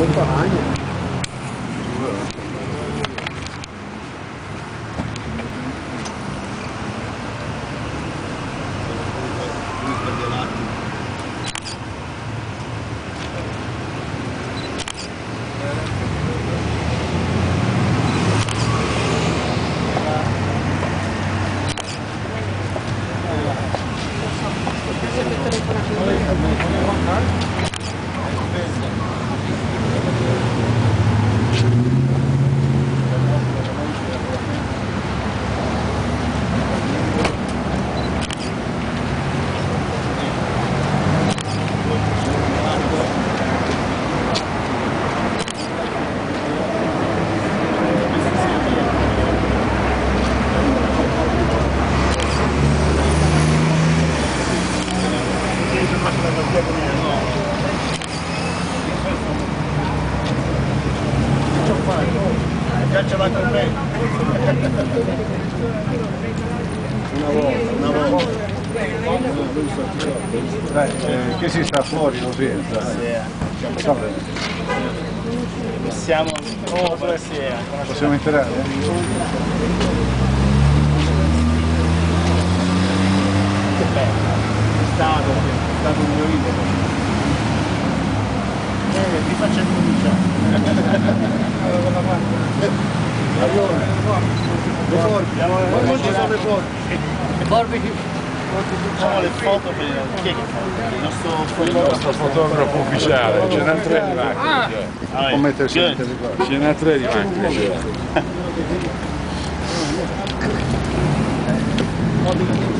compagno. Già ce l'ha con me. Una volta. Dai, che si sta fuori così? Siamo buonasera. Possiamo entrare? Che bello. È stato un mio idolo. Vi faccio cominciare. Le forbici. Facciamo le foto per chi è che fa? Il nostro Fotografo ufficiale, ce n'è 3 di macchine. Può mettersi in telecamera. Ce n'è 3 di macchine.